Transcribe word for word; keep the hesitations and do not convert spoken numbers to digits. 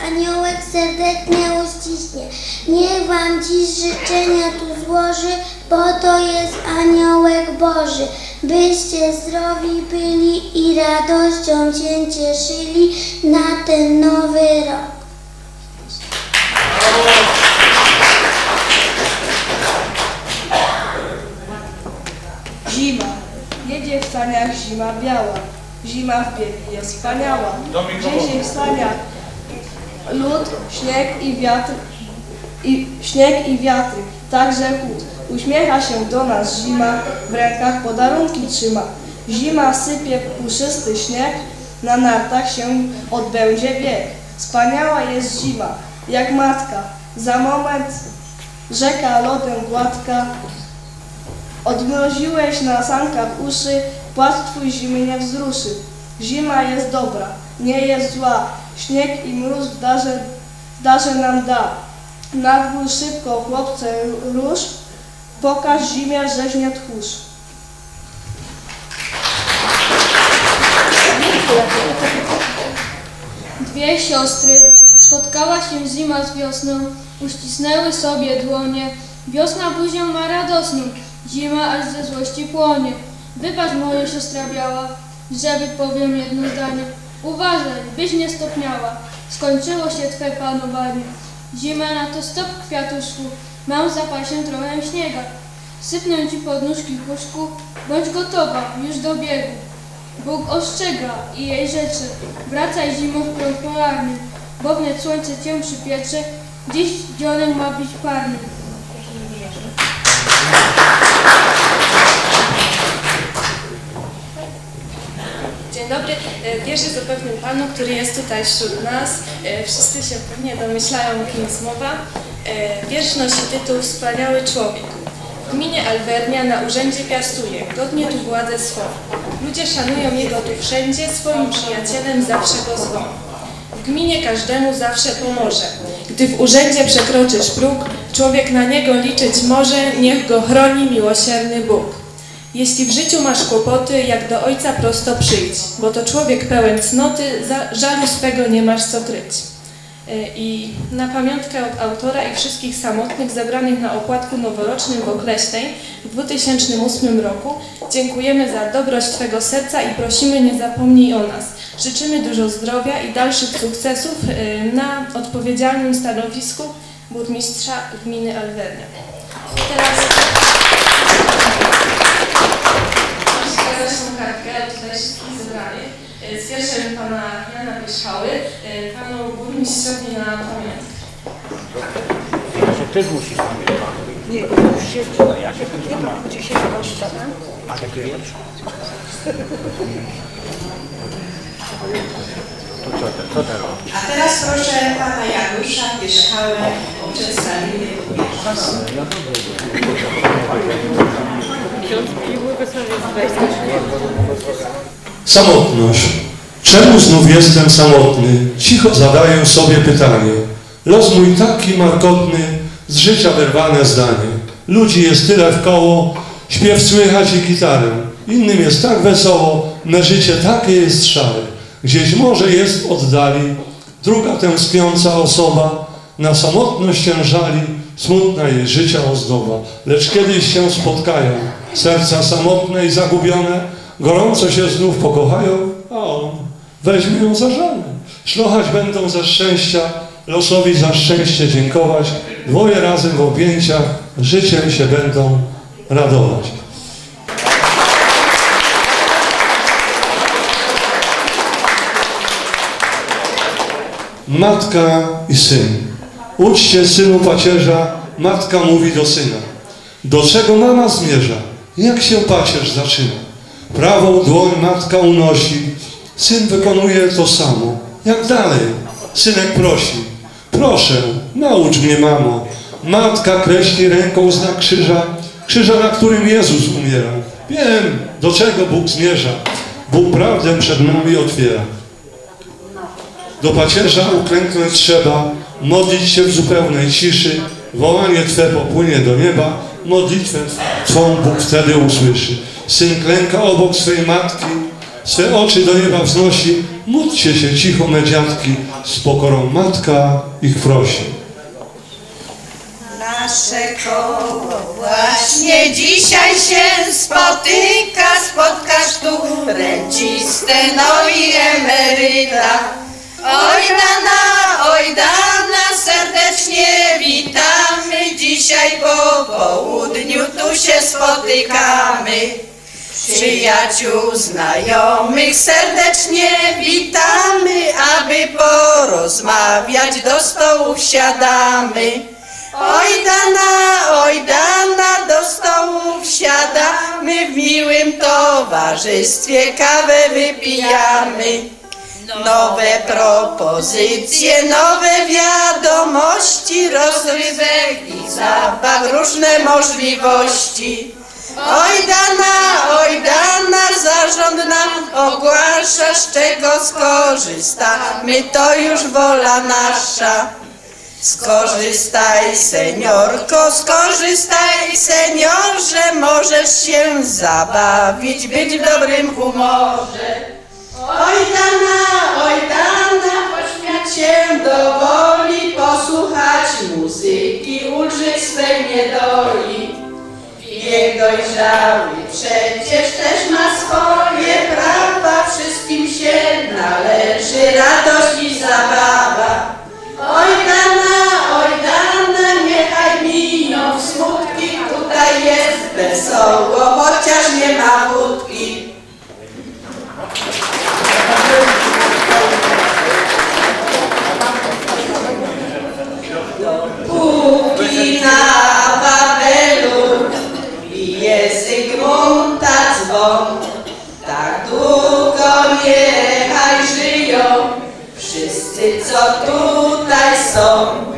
aniołek serdecznie uściśnie. Niech wam dziś życzenia tu złoży, bo to jest aniołek Boży. Byście zdrowi byli i radością się cieszyli na ten nowy rok. Zima. Jedzie w saniach zima biała. Zima w bieli jest wspaniała. Gdzie się stania lód, śnieg i wiatr, i śnieg i wiatry, także chłód. Uśmiecha się do nas zima, w rękach podarunki trzyma. Zima sypie puszysty śnieg, na nartach się odbędzie bieg. Wspaniała jest zima, jak matka, za moment rzeka lodem gładka. Odmroziłeś na sankach uszy, płacz twój zimy nie wzruszy. Zima jest dobra, nie jest zła, śnieg i mróz w darze, w darze nam da. Na dwór szybko, chłopcze, rusz, pokaż zimie, żeś nie tchórz. Dwie siostry, spotkała się zima z wiosną, uścisnęły sobie dłonie. Wiosna buzią ma radosną, zima aż ze złości płonie. Wybacz, moja siostra biała, że wypowiem jedno zdanie. Uważaj, byś nie stopniała, skończyło się twe panowanie. Zima na to stop, kwiatuszku, mam w zapasie trochę śniega. Sypnę ci pod nóżki puszku, bądź gotowa, już do biegu. Bóg ostrzega i jej rzeczy, wracaj zimą w prąd polarny, bo wnet słońce cię przypiecze, dziś dzionek ma być parny. Dzień dobry. Wierzę zapewniam Panu, który jest tutaj wśród nas. Wszyscy się pewnie domyślają, o kim jest mowa. Wiersz nosi tytuł Wspaniały człowiek. W gminie Alwernia na urzędzie piastuje, godnie tu władzę swą. Ludzie szanują jego tu wszędzie, swoim przyjacielem zawsze go zwą. W gminie każdemu zawsze pomoże. Gdy w urzędzie przekroczysz próg, człowiek na niego liczyć może, niech go chroni miłosierny Bóg. Jeśli w życiu masz kłopoty, jak do Ojca prosto przyjdź, bo to człowiek pełen cnoty, za żalu swego nie masz co kryć. I na pamiątkę od autora i wszystkich samotnych zebranych na okładku noworocznym w Okleśnej w dwa tysiące ósmym roku dziękujemy za dobroć Twego serca i prosimy, nie zapomnij o nas. Życzymy dużo zdrowia i dalszych sukcesów na odpowiedzialnym stanowisku burmistrza gminy Alwernia. Teraz kartkę tutaj wszystkich zebranych z wierszem pana Jana Wierzchały, panu burmistrzowi na pamiątkę. To też musisz pamiętać. Nie, już się... No ja się tym sama. Gdzie się poszła? A taki wiersz? To co, te, co teraz? A teraz proszę pana Janusza Wierzchałę o przedstawienie Samotność. Czemu znów jestem samotny? Cicho zadaję sobie pytanie. Los mój taki markotny, z życia wyrwane zdanie. Ludzi jest tyle wkoło, śpiew słychać i gitarę. Innym jest tak wesoło, me życie takie jest szare. Gdzieś może jest w oddali druga tęskniąca osoba, na samotność się żali, smutna jej życia ozdoba. Lecz kiedyś się spotkają, serca samotne i zagubione, gorąco się znów pokochają, a on weźmie ją za żonę. Szlochać będą ze szczęścia, losowi za szczęście dziękować, dwoje razem w objęciach, życiem się będą radować. Matka i syn. Uczcie, synu, pacierza, matka mówi do syna. Do czego mama zmierza? Jak się pacierz zaczyna? Prawą dłoń matka unosi, syn wykonuje to samo. Jak dalej? Synek prosi. Proszę, naucz mnie, mamo. Matka kreśli ręką znak krzyża, krzyża, na którym Jezus umiera. Wiem, do czego Bóg zmierza. Bóg prawdę przed nami otwiera. Do pacierza uklęknąć trzeba, modlić się w zupełnej ciszy, wołanie Twe popłynie do nieba, modlitwę Twą Bóg wtedy usłyszy. Syn klęka obok swej matki, swe oczy do nieba wznosi. Módlcie się cicho, me dziadki, z pokorą matka ich prosi. Nasze koło właśnie dzisiaj się spotyka, spotkasz tu rencistę, no i emeryta. Oj dana, oj dana, serdecznie witamy, dzisiaj po południu tu się spotykamy. Przyjaciół, znajomych serdecznie witamy, aby porozmawiać do stołu wsiadamy. Oj dana, oj dana, do stołu wsiadamy, w miłym towarzystwie kawę wypijamy. Nowe propozycje, nowe wiadomości, rozrywek i zabaw, różne możliwości. Oj dana, oj dana, zarząd nam ogłasza, z czego skorzystamy, to już wola nasza. Skorzystaj, seniorko, skorzystaj, seniorze, możesz się zabawić, być w dobrym humorze. Oj dana, oj dana, pośmiać się dowoli, posłuchać muzyki, ulżyć swej niedoli. Wiek dojrzały przecież też ma swoje prawa, wszystkim się należy radość i zabawa. Oj dana, oj dana, niechaj miną smutki, tutaj jest wesoło, chociaż nie ma wódki. Póki na Wawelu bije Zygmunta dzwon, tak długo niechaj żyją wszyscy, co tutaj są.